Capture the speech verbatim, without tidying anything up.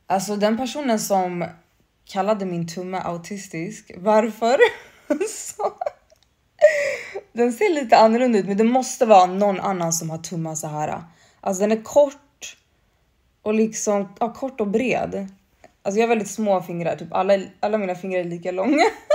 Alltså den personen som kallade min tumme autistisk. Varför? Så. Den ser lite annorlunda ut, men det måste vara någon annan som har tummar så här. Alltså den är kort och liksom ja, kort och bred. Alltså jag har väldigt små fingrar, typ alla, alla mina fingrar är lika långa.